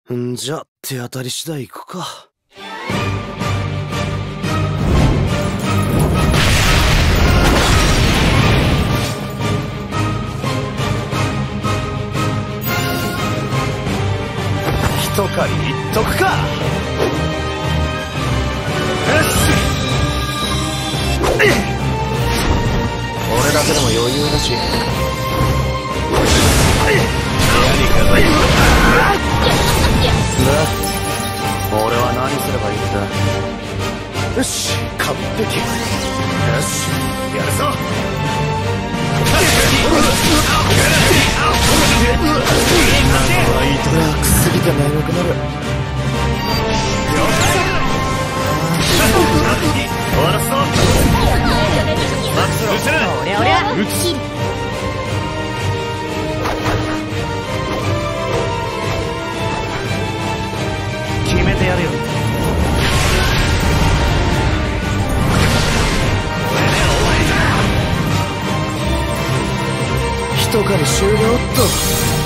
んじゃ手当たり次第行くか。一狩りいっとくか。よし。俺だけでも余裕だし。何かがいる。俺は何すればいいんだ。よし、完璧。よし、やるぞ。楽すぎて長くなる。終わらすぞ。おりゃおりゃ。撃つ。決めてやるよ。一狩り終了っと。